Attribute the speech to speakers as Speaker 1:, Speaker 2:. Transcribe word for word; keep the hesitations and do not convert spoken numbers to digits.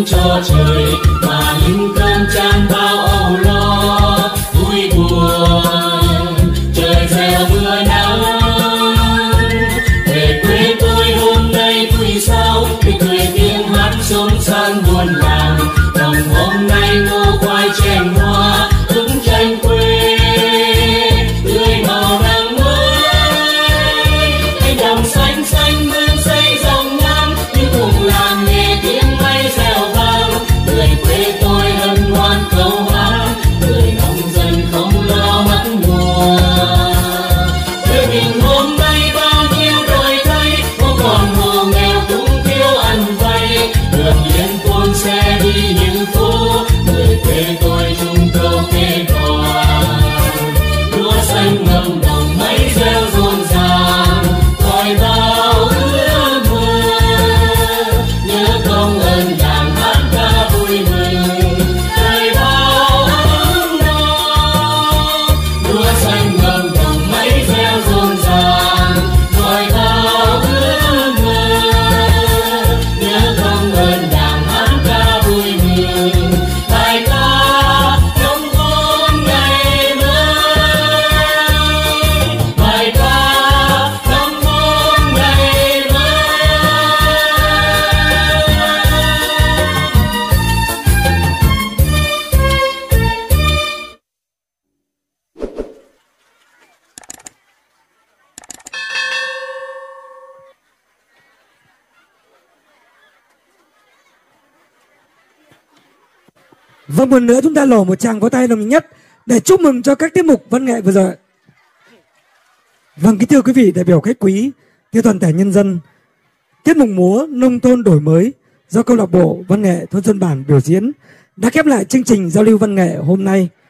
Speaker 1: dâng cho trời, mà những cơn tràn bao âu lo vui buồn. Trời gieo mưa nắng về quê tôi hôm nay vui sao, để cười tiếng hát xôn xang buồn làng. Đồng hôm nay ngô khoai chèn hoa ứng tranh quê, tươi màu nắng mới. Cánh đồng xanh xanh mơn xây dòng ngang, như cùng làng nghe tiếng máy reo vang. Người quê tôi hân hoan câu hát, người nông dân không lo mất mùa. Quê mình hôm nay bao nhiêu đổi thay, không còn hộ nghèo cũng thiếu ăn vay. Đường liên thôn xe đi như phố, người quê tôi chung câu kê đoàn. Lúa xanh ngập đồng máy reo rộn ràng, còi bao ước mơ. Nhớ công ơn đảng hát ca vui mừng, trời bao ấm no. Lúa xanh ngập đồng máy reo rộn ràng, còi bao ước mơ. Nhớ công ơn đảng hát ca vui mừng, bài ca nông thôn ngày mới, bài ca nông thôn ngày mới.
Speaker 2: Vâng, một nữa chúng ta nổ một tràng vỗ tay đồng nhất để chúc mừng cho các tiết mục văn nghệ vừa rồi. Vâng, kính thưa quý vị đại biểu khách quý, thưa toàn thể nhân dân, tiết mục múa nông thôn đổi mới do câu lạc bộ văn nghệ thôn Xuân Bản biểu diễn đã khép lại chương trình giao lưu văn nghệ hôm nay.